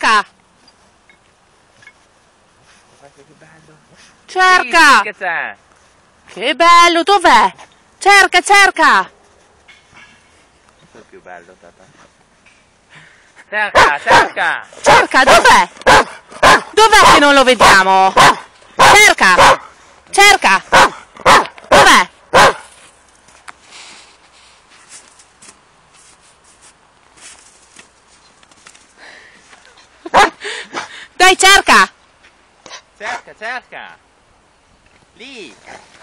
cerca! Guarda che bello. Cerca! Sì, che c'è? Che bello, dov'è? Cerca, cerca! Questo è il più bello, tata. Cerca, cerca! Cerca, dov'è? Dov'è che non lo vediamo? Cerca! Cerca! Dov'è? Dai, cerca! Cerca, cerca! Lì!